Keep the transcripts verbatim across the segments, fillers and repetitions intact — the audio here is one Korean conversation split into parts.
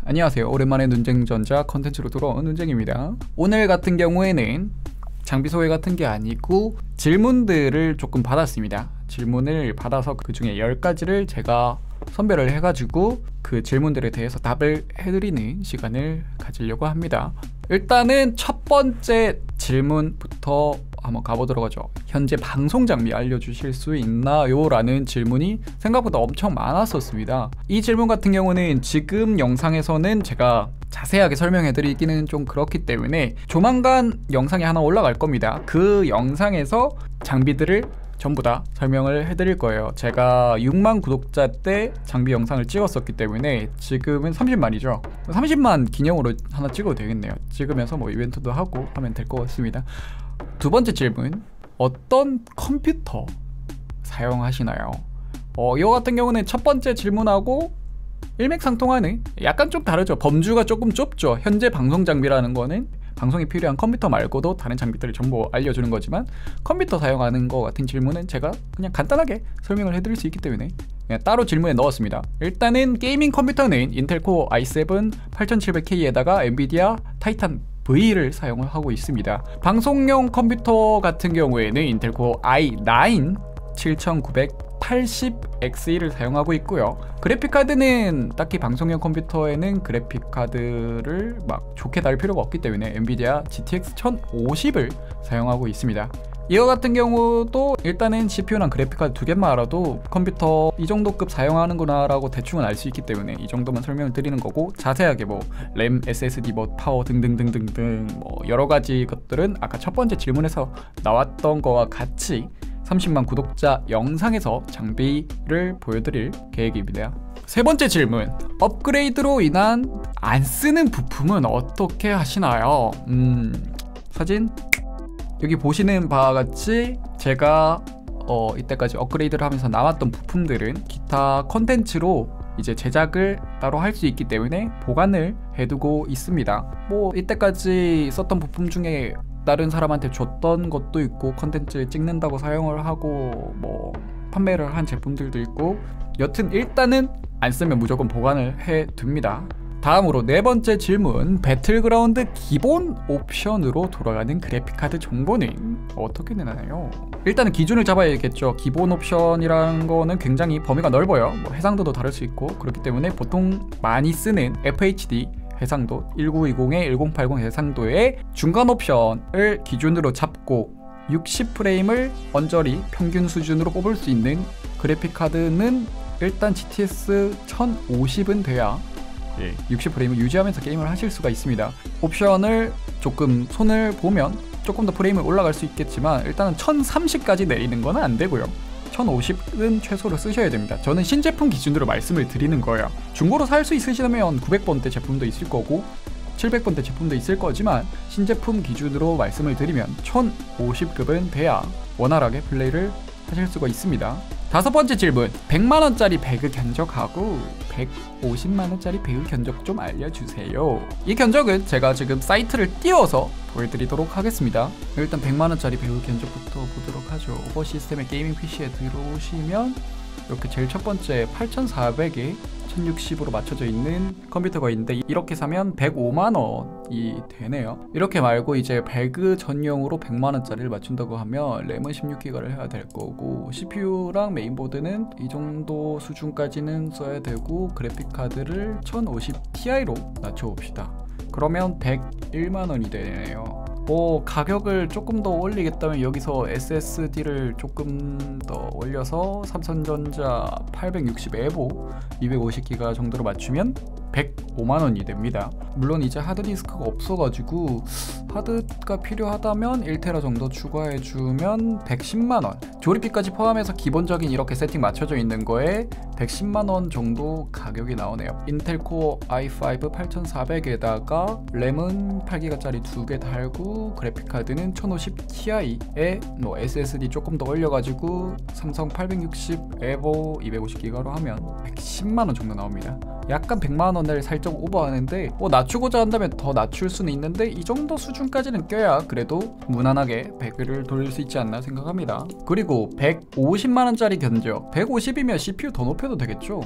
안녕하세요. 오랜만에 눈쟁전자 컨텐츠로 돌아온 눈쟁입니다. 오늘 같은 경우에는 장비 소개 같은 게 아니고 질문들을 조금 받았습니다. 질문을 받아서 그 중에 열 가지를 제가 선별을 해가지고 그 질문들에 대해서 답을 해드리는 시간을 가지려고 합니다. 일단은 첫 번째 질문부터 한번 가보도록 하죠. 현재 방송 장비 알려주실 수 있나요? 라는 질문이 생각보다 엄청 많았었습니다. 이 질문 같은 경우는 지금 영상에서는 제가 자세하게 설명해 드리기는 좀 그렇기 때문에 조만간 영상이 하나 올라갈 겁니다. 그 영상에서 장비들을 전부 다 설명을 해드릴 거예요. 제가 육만 구독자 때 장비 영상을 찍었었기 때문에 지금은 삼십만이죠. 삼십만 기념으로 하나 찍어도 되겠네요. 찍으면서 뭐 이벤트도 하고 하면 될 것 같습니다. 두 번째 질문, 어떤 컴퓨터 사용하시나요? 어, 이거 같은 경우는 첫 번째 질문하고 일맥상통하는, 약간 좀 다르죠. 범주가 조금 좁죠. 현재 방송 장비라는 거는 방송에 필요한 컴퓨터 말고도 다른 장비들을 전부 알려주는 거지만, 컴퓨터 사용하는 거 같은 질문은 제가 그냥 간단하게 설명을 해드릴 수 있기 때문에 그냥 따로 질문에 넣었습니다. 일단은 게이밍 컴퓨터는 인텔 코어 아이 세븐 팔천칠백 케이에다가 엔비디아 타이탄 V를 사용을 하고 있습니다. 방송용 컴퓨터 같은 경우에는 인텔 코어 아이 나인 칠천구백팔십 엑스이를 사용하고 있고요. 그래픽카드는 딱히 방송용 컴퓨터에는 그래픽카드를 막 좋게 달 필요가 없기 때문에 엔비디아 지티엑스 천오십을 사용하고 있습니다. 이거 같은 경우도 일단은 씨피유랑 그래픽카드 두 개만 알아도 컴퓨터 이 정도급 사용하는구나 라고 대충은 알 수 있기 때문에 이 정도만 설명을 드리는 거고, 자세하게 뭐 램, 에스에스디, 뭐 파워 등등등등등 뭐 여러가지 것들은 아까 첫 번째 질문에서 나왔던 거와 같이 삼십만 구독자 영상에서 장비를 보여드릴 계획입니다. 세 번째 질문, 업그레이드로 인한 안 쓰는 부품은 어떻게 하시나요? 음, 사진 여기 보시는 바와 같이 제가 어, 이때까지 업그레이드를 하면서 남았던 부품들은 기타 컨텐츠로 이제 제작을 따로 할 수 있기 때문에 보관을 해두고 있습니다. 뭐 이때까지 썼던 부품 중에 다른 사람한테 줬던 것도 있고, 컨텐츠 찍는다고 사용을 하고 뭐 판매를 한 제품들도 있고, 여튼 일단은 안 쓰면 무조건 보관을 해둡니다. 다음으로 네 번째 질문, 배틀그라운드 기본 옵션으로 돌아가는 그래픽카드 정보는 어떻게 되나요? 일단은 기준을 잡아야겠죠. 기본 옵션이라는 거는 굉장히 범위가 넓어요. 뭐 해상도도 다를 수 있고, 그렇기 때문에 보통 많이 쓰는 에프에이치디 해상도 천구백이십에 천팔십 해상도의 중간 옵션을 기준으로 잡고 육십 프레임을 언저리 평균 수준으로 뽑을 수 있는 그래픽카드는 일단 지티엑스 천오십은 돼야 예, 육십 프레임을 유지하면서 게임을 하실 수가 있습니다. 옵션을 조금 손을 보면 조금 더 프레임을 올라갈 수 있겠지만 일단은 천삼십까지 내리는 건 안 되고요. 천오십은 최소로 쓰셔야 됩니다. 저는 신제품 기준으로 말씀을 드리는 거예요. 중고로 살 수 있으시다면 구백 번대 제품도 있을 거고 칠백 번대 제품도 있을 거지만, 신제품 기준으로 말씀을 드리면 천오십급은 돼야 원활하게 플레이를 하실 수가 있습니다. 다섯 번째 질문, 백만 원짜리 배그 견적하고 백오십만 원짜리 배그 견적 좀 알려주세요. 이 견적은 제가 지금 사이트를 띄워서 보여드리도록 하겠습니다. 일단 백만 원짜리 배그 견적부터 보도록 하죠. 오버 시스템의 게이밍 피시에 들어오시면 이렇게 제일 첫 번째 팔천사백에 천육십으로 맞춰져 있는 컴퓨터가 있는데, 이렇게 사면 백오만 원이 되네요. 이렇게 말고 이제 배그 전용으로 백만 원짜리를 맞춘다고 하면 램은 십육 기가를 해야 될 거고, 씨피유랑 메인보드는 이 정도 수준까지는 써야 되고, 그래픽카드를 천오십 티아이로 낮춰봅시다. 그러면 백일만 원이 되네요. 뭐 가격을 조금 더 올리겠다면 여기서 에스에스디를 조금 더 올려서 삼성전자 팔백육십 에보 이백오십 기가 정도로 맞추면 백오만 원이 됩니다. 물론 이제 하드디스크가 없어가지고 하드가 필요하다면 일 테라 정도 추가해주면 백십만 원, 조립비까지 포함해서 기본적인 이렇게 세팅 맞춰져 있는 거에 백십만 원 정도 가격이 나오네요. 인텔 코어 아이 파이브 팔천사백에다가 램은 팔 기가짜리 두 개 달고, 그래픽카드는 천오십 티아이에 뭐 에스에스디 조금 더 올려가지고 삼성 팔백육십 에보 이백오십 기가로 하면 백십만 원 정도 나옵니다. 약간 백만 원을 살짝 오버하는데, 뭐 낮추고자 한다면 더 낮출 수는 있는데 이 정도 수준까지는 껴야 그래도 무난하게 배그를 돌릴 수 있지 않나 생각합니다. 그리고 백오십만 원짜리 견적, 백오십이면 씨피유 더 높여도 되겠죠?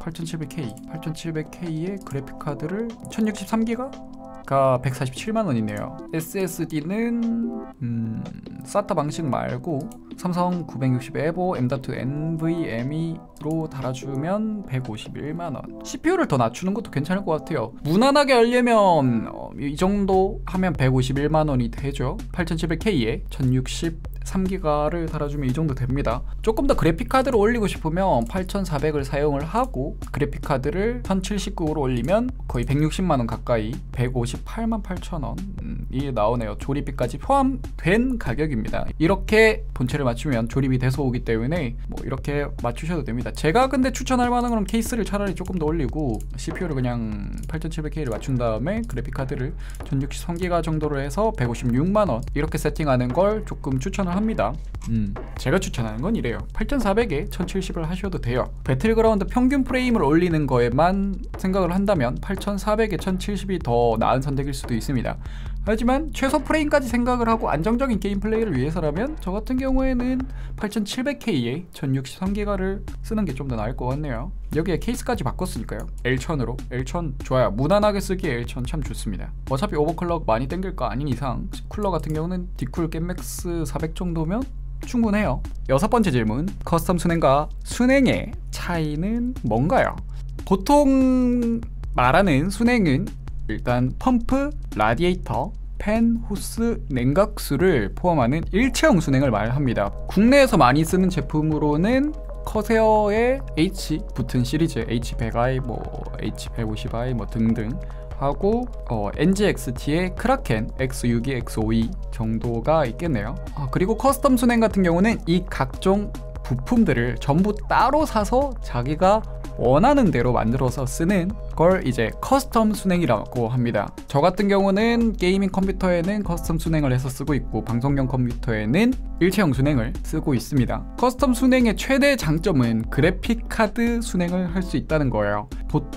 팔천칠백 케이 팔천칠백 케이의 그래픽카드를 천육십삼 기가? 가 백사십칠만 원이네요. 에스에스디는 음, 사타 방식 말고 삼성 구백육십 에보 엠 닷 투 엔브이엠이로 달아주면 백오십일만 원. 씨피유를 더 낮추는 것도 괜찮을 것 같아요. 무난하게 하려면 어, 이 정도 하면 백오십일만 원이 되죠. 팔천칠백 케이에 천육십삼 기가를 달아주면 이 정도 됩니다. 조금 더 그래픽카드를 올리고 싶으면 팔천사백을 사용을 하고 그래픽카드를 천칠십구로 올리면 거의 백육십만 원 가까이 백오십팔만 팔천 원이 나오네요. 조립비까지 포함된 가격입니다. 이렇게 본체를 맞추면 조립이 돼서 오기 때문에 뭐 이렇게 맞추셔도 됩니다. 제가 근데 추천할 만한 건 케이스를 차라리 조금 더 올리고 씨피유를 그냥 팔천칠백 케이를 맞춘 다음에 그래픽카드를 천육십삼 기가 정도로 해서 백오십육만 원 이렇게 세팅하는 걸 조금 추천을 합니다. 음, 제가 추천하는 건 이래요. 팔천사백에 천칠십을 하셔도 돼요. 배틀그라운드 평균 프레임을 올리는 거에만 생각을 한다면 팔천사백에 천칠십이 더 나은 선택일 수도 있습니다. 하지만 최소 프레임까지 생각을 하고 안정적인 게임 플레이를 위해서라면 저 같은 경우에는 팔천칠백 케이에 천육십삼 기가를 쓰는 게 좀 더 나을 것 같네요. 여기에 케이스까지 바꿨으니까요. 엘 천으로 엘 천 좋아요. 무난하게 쓰기에 엘 천 참 좋습니다. 어차피 오버클럭 많이 땡길 거 아닌 이상 쿨러 같은 경우는 디쿨 겜맥스 사백 정도면 충분해요. 여섯 번째 질문, 커스텀 순행과 순행의 차이는 뭔가요? 보통 말하는 순행은 일단 펌프, 라디에이터, 팬, 호스, 냉각수를 포함하는 일체형 순행을 말합니다. 국내에서 많이 쓰는 제품으로는 커세어의 H 붙은 시리즈 에이치 백 아이, 뭐 에이치 백오십 아이 뭐 등등 하고 어, 엔지엑스티의 크라켄 엑스 육이, 엑스 오이 정도가 있겠네요. 아, 그리고 커스텀 순행 같은 경우는 이 각종 부품들을 전부 따로 사서 자기가 원하는 대로 만들어서 쓰는 걸 이제 커스텀 순행이라고 합니다. 저 같은 경우는 게이밍 컴퓨터에는 커스텀 순행을 해서 쓰고 있고 방송용 컴퓨터에는 일체형 순행을 쓰고 있습니다. 커스텀 순행의 최대 장점은 그래픽 카드 순행을 할 수 있다는 거예요.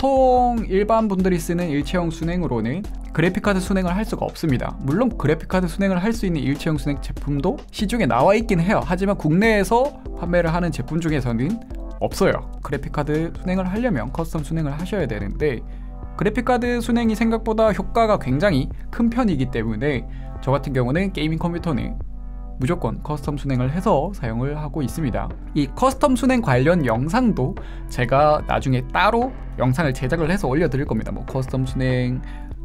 보통 일반 분들이 쓰는 일체형 순행으로는 그래픽카드 순행을 할 수가 없습니다. 물론 그래픽카드 순행을 할 수 있는 일체형 순행 제품도 시중에 나와 있긴 해요. 하지만 국내에서 판매를 하는 제품 중에서는 없어요. 그래픽카드 순행을 하려면 커스텀 순행을 하셔야 되는데 그래픽카드 순행이 생각보다 효과가 굉장히 큰 편이기 때문에 저 같은 경우는 게이밍 컴퓨터는 무조건 커스텀 순행을 해서 사용을 하고 있습니다. 이 커스텀 순행 관련 영상도 제가 나중에 따로 영상을 제작을 해서 올려드릴 겁니다. 뭐 커스텀 순행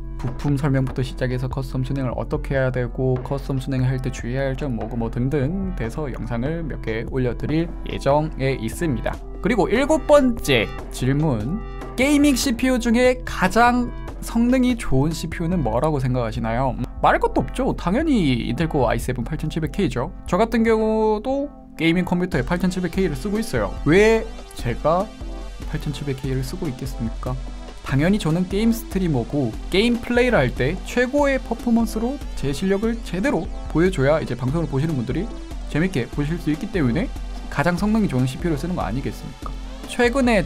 부품 설명부터 시작해서 커스텀 순행을 어떻게 해야 되고 커스텀 순행을 할 때 주의해야 할 점 뭐고 뭐 등등 돼서 영상을 몇 개 올려드릴 예정에 있습니다. 그리고 일곱 번째 질문, 게이밍 씨피유 중에 가장 성능이 좋은 씨피유는 뭐라고 생각하시나요? 말할 것도 없죠. 당연히 인텔 코어 아이 세븐 팔천칠백 케이죠. 저 같은 경우도 게이밍 컴퓨터에 팔천칠백 케이를 쓰고 있어요. 왜 제가 팔천칠백 케이를 쓰고 있겠습니까? 당연히 저는 게임 스트리머고 게임 플레이를 할 때 최고의 퍼포먼스로 제 실력을 제대로 보여줘야 이제 방송을 보시는 분들이 재밌게 보실 수 있기 때문에 가장 성능이 좋은 씨피유를 쓰는 거 아니겠습니까? 최근에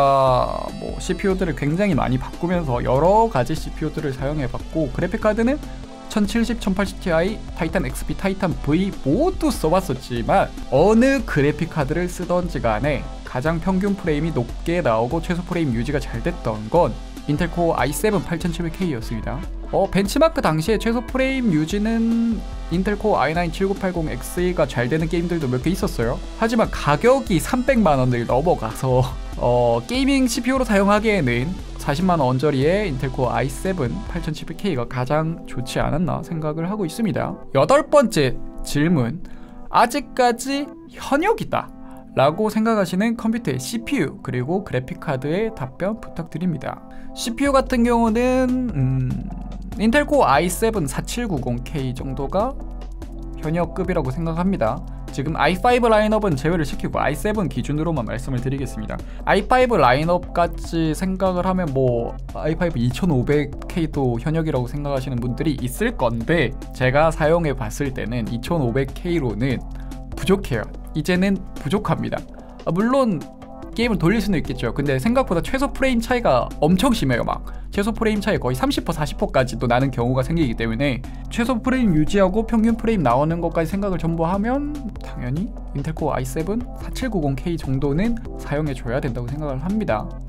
제가 뭐 씨피유들을 굉장히 많이 바꾸면서 여러 가지 씨피유들을 사용해봤고 그래픽카드는 천칠십, 천팔십 티아이, 타이탄 엑스피, 타이탄 V 모두 써봤었지만 어느 그래픽카드를 쓰던지 간에 가장 평균 프레임이 높게 나오고 최소 프레임 유지가 잘 됐던 건 인텔 코어 아이 세븐 팔천칠백 케이였습니다. 어, 벤치마크 당시에 최소 프레임 유지는 인텔 코어 아이 나인 칠구팔공 엑스이가 잘 되는 게임들도 몇 개 있었어요. 하지만 가격이 삼백만 원을 넘어가서 어, 게이밍 씨피유로 사용하기에는 사십만 원 언저리의 인텔 코어 아이 세븐 팔천칠백 케이가 가장 좋지 않았나 생각을 하고 있습니다. 여덟 번째 질문, 아직까지 현역이다 라고 생각하시는 컴퓨터의 씨피유 그리고 그래픽카드의 답변 부탁드립니다. 씨피유 같은 경우는 음, 인텔 코어 아이 세븐 사칠구공 케이 정도가 현역급이라고 생각합니다. 지금 아이 파이브 라인업은 제외를 시키고 아이 세븐 기준으로만 말씀을 드리겠습니다. 아이 파이브 라인업까지 생각을 하면 뭐 아이 파이브 이천오백 케이도 현역이라고 생각하시는 분들이 있을 건데 제가 사용해 봤을 때는 이천오백 케이로는 부족해요. 이제는 부족합니다. 아, 물론 게임을 돌릴 수는 있겠죠. 근데 생각보다 최소 프레임 차이가 엄청 심해요. 막 최소 프레임 차이 거의 삼십 퍼센트, 사십 퍼센트까지도 나는 경우가 생기기 때문에 최소 프레임 유지하고 평균 프레임 나오는 것까지 생각을 전부 하면 당연히 인텔 코어 아이 세븐 사칠구공 케이 정도는 사용해 줘야 된다고 생각을 합니다.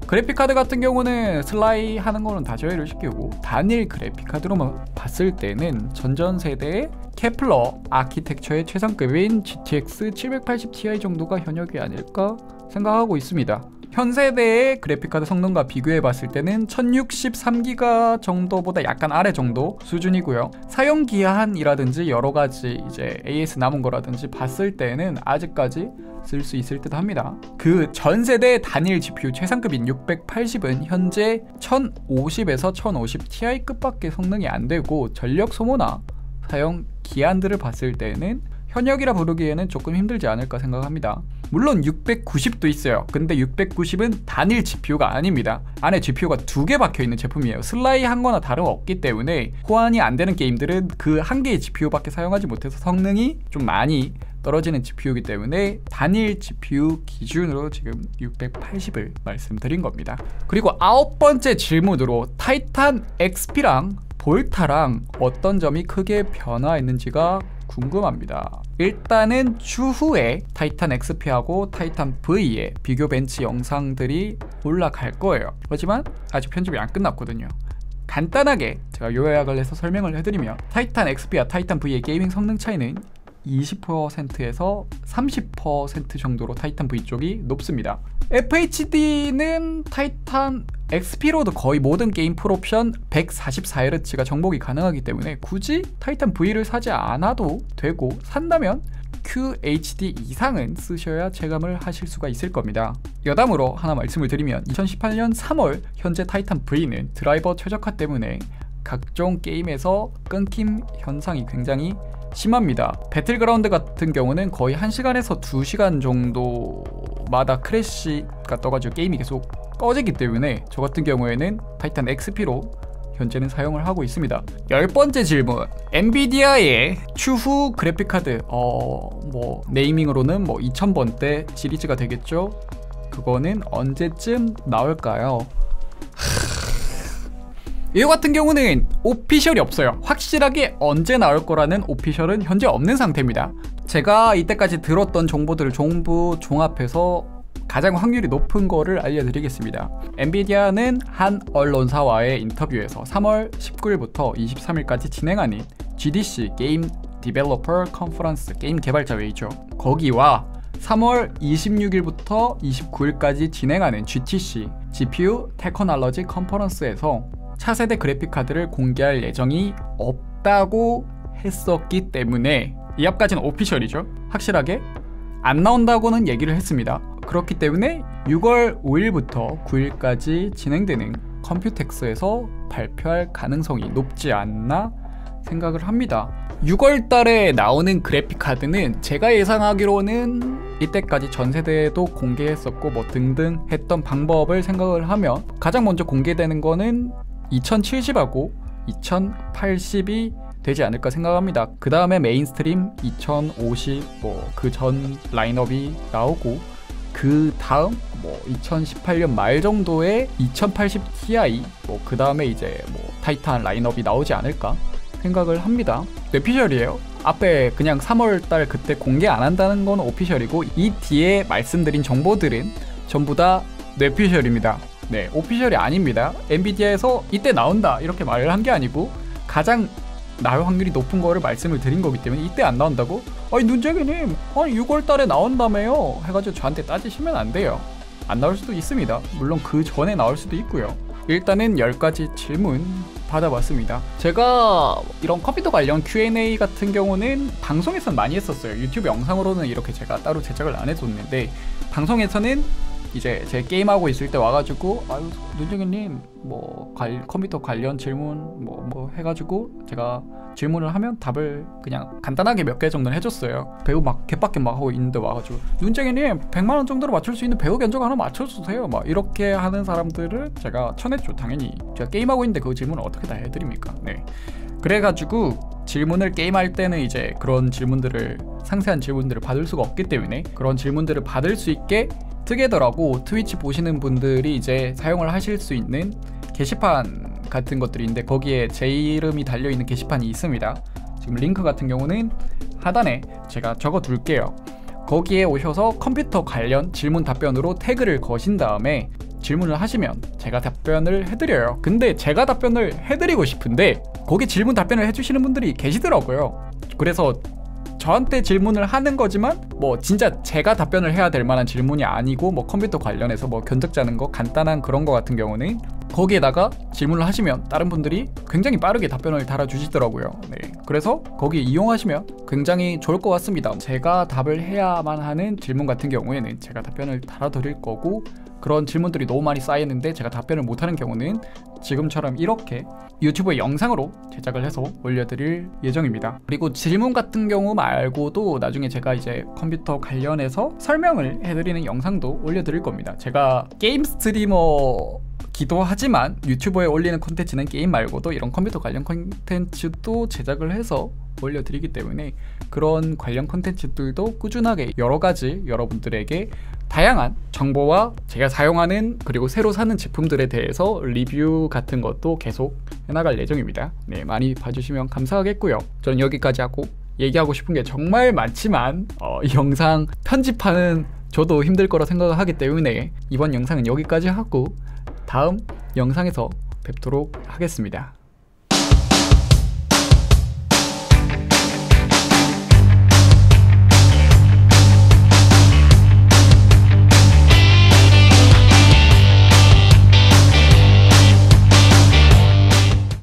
그래픽카드 같은 경우는 슬라이 하는 거는 다 제외를 시키고 단일 그래픽카드로만 봤을 때는 전전세대의 케플러 아키텍처의 최상급인 지티엑스 칠백팔십 티아이 정도가 현역이 아닐까 생각하고 있습니다. 현 세대의 그래픽카드 성능과 비교해봤을 때는 천육십삼 기가 정도보다 약간 아래 정도 수준이고요. 사용 기한이라든지 여러가지 이제 에이에스 남은 거라든지 봤을 때는 아직까지 쓸 수 있을 듯 합니다. 그 전세대 단일 지피유 최상급인 육백팔십은 현재 천오십에서 천오십 티아이급밖에 성능이 안되고 전력 소모나 사용 기한들을 봤을 때는 현역이라 부르기에는 조금 힘들지 않을까 생각합니다. 물론 육백구십도 있어요. 근데 육백구십은 단일 지피유가 아닙니다. 안에 지피유가 두 개 박혀있는 제품이에요. 슬라이 한 거나 다름없기 때문에 호환이 안 되는 게임들은 그 한 개의 지피유밖에 사용하지 못해서 성능이 좀 많이 떨어지는 지피유이기 때문에 단일 지피유 기준으로 지금 육백팔십을 말씀드린 겁니다. 그리고 아홉 번째 질문으로 타이탄 엑스피랑 볼타랑 어떤 점이 크게 변화했는지가 궁금합니다. 일단은 추후에 타이탄 엑스피하고 타이탄 브이의 비교 벤치 영상들이 올라갈 거예요. 하지만 아직 편집이 안 끝났거든요. 간단하게 제가 요약을 해서 설명을 해드리면 타이탄 엑스피와 타이탄 브이의 게이밍 성능 차이는 이십 퍼센트에서 삼십 퍼센트 정도로 타이탄 브이 쪽이 높습니다. 에프에이치디는 타이탄 엑스피로도 거의 모든 게임 풀옵션 백사십사 헤르츠가 정복이 가능하기 때문에 굳이 타이탄 브이를 사지 않아도 되고, 산다면 큐에이치디 이상은 쓰셔야 체감을 하실 수가 있을 겁니다. 여담으로 하나 말씀을 드리면 이천십팔 년 삼월 현재 타이탄 브이는 드라이버 최적화 때문에 각종 게임에서 끊김 현상이 굉장히 심합니다. 배틀그라운드 같은 경우는 거의 한 시간에서 두 시간 정도마다 크래시가 떠가지고 게임이 계속 꺼지기 때문에 저 같은 경우에는 타이탄 엑스피로 현재는 사용을 하고 있습니다. 열 번째 질문, 엔비디아의 추후 그래픽카드 어... 뭐 네이밍으로는 뭐 이천 번대 시리즈가 되겠죠? 그거는 언제쯤 나올까요? 이거 같은 경우는 오피셜이 없어요. 확실하게 언제 나올 거라는 오피셜은 현재 없는 상태입니다. 제가 이때까지 들었던 정보들을 전부 종합해서 가장 확률이 높은 거를 알려드리겠습니다. 엔비디아는 한 언론사와의 인터뷰에서 삼월 십구일부터 이십삼일까지 진행하는 지디씨 게임 디벨로퍼 컨퍼런스, 게임 개발자 회의죠. 거기와 삼월 이십육일부터 이십구일까지 진행하는 지티씨 지피유 테크놀로지 컨퍼런스에서 차세대 그래픽카드를 공개할 예정이 없다고 했었기 때문에 이 앞까지는 오피셜이죠. 확실하게 안 나온다고는 얘기를 했습니다. 그렇기 때문에 유월 오일부터 구일까지 진행되는 컴퓨텍스에서 발표할 가능성이 높지 않나 생각을 합니다. 유월 달에 나오는 그래픽카드는 제가 예상하기로는 이때까지 전세대에도 공개했었고 뭐 등등 했던 방법을 생각을 하면 가장 먼저 공개되는 거는 이천칠십하고 이천팔십이 되지 않을까 생각합니다. 그 다음에 메인스트림 이천오십 뭐 그 전 라인업이 나오고, 그 다음 뭐 이천십팔 년 말 정도에 이천팔십 티아이 뭐 그 다음에 이제 뭐 타이탄 라인업이 나오지 않을까 생각을 합니다. 뇌피셜이에요. 앞에 그냥 삼월달 그때 공개 안 한다는 건 오피셜이고, 이 뒤에 말씀드린 정보들은 전부 다 뇌피셜입니다. 네, 오피셜이 아닙니다. 엔비디아에서 이때 나온다 이렇게 말을 한 게 아니고 가장 나올 확률이 높은 거를 말씀을 드린 거기 때문에 이때 안 나온다고? 아니 눈재기님 아니 유월 달에 나온다며요 해가지고 저한테 따지시면 안 돼요. 안 나올 수도 있습니다. 물론 그 전에 나올 수도 있고요. 일단은 열 가지 질문 받아봤습니다. 제가 이런 컴퓨터 관련 큐앤에이 같은 경우는 방송에서는 많이 했었어요. 유튜브 영상으로는 이렇게 제가 따로 제작을 안 해줬는데, 방송에서는 이제 제 게임하고 있을 때 와가지고 아유 눈정현님 뭐 관, 컴퓨터 관련 질문 뭐, 뭐 해가지고 제가 질문을 하면 답을 그냥 간단하게 몇 개 정도는 해줬어요. 배우 막 개빡개 막 하고 있는데 와가지고 눈정현님 백만 원 정도로 맞출 수 있는 배우 견적 하나 맞춰주세요 막 이렇게 하는 사람들을 제가 쳐냈죠. 당연히 제가 게임하고 있는데 그 질문을 어떻게 다 해드립니까. 네, 그래가지고 질문을 게임할 때는 이제 그런 질문들을 상세한 질문들을 받을 수가 없기 때문에 그런 질문들을 받을 수 있게 트게더라고 트위치 보시는 분들이 이제 사용을 하실 수 있는 게시판 같은 것들인데, 거기에 제 이름이 달려있는 게시판이 있습니다. 지금 링크 같은 경우는 하단에 제가 적어 둘게요. 거기에 오셔서 컴퓨터 관련 질문 답변으로 태그를 거신 다음에 질문을 하시면 제가 답변을 해드려요. 근데 제가 답변을 해드리고 싶은데 거기 질문 답변을 해주시는 분들이 계시더라고요. 그래서 저한테 질문을 하는 거지만 뭐 진짜 제가 답변을 해야 될 만한 질문이 아니고 뭐 컴퓨터 관련해서 뭐 견적 짜는 거 간단한 그런 거 같은 경우는 거기에다가 질문을 하시면 다른 분들이 굉장히 빠르게 답변을 달아주시더라고요. 네, 그래서 거기 이용하시면 굉장히 좋을 것 같습니다. 제가 답을 해야만 하는 질문 같은 경우에는 제가 답변을 달아드릴 거고, 그런 질문들이 너무 많이 쌓이는데 제가 답변을 못하는 경우는 지금처럼 이렇게 유튜브에 영상으로 제작을 해서 올려드릴 예정입니다. 그리고 질문 같은 경우 말고도 나중에 제가 이제 컴퓨터 관련해서 설명을 해드리는 영상도 올려드릴 겁니다. 제가 게임 스트리머 기도 하지만 유튜브에 올리는 콘텐츠는 게임 말고도 이런 컴퓨터 관련 콘텐츠도 제작을 해서 올려드리기 때문에 그런 관련 콘텐츠들도 꾸준하게 여러가지 여러분들에게 다양한 정보와 제가 사용하는 그리고 새로 사는 제품들에 대해서 리뷰 같은 것도 계속 해나갈 예정입니다. 네, 많이 봐주시면 감사하겠고요. 저는 여기까지 하고 얘기하고 싶은 게 정말 많지만 어, 이 영상 편집하는 저도 힘들 거라 생각을 하기 때문에 이번 영상은 여기까지 하고 다음 영상에서 뵙도록 하겠습니다.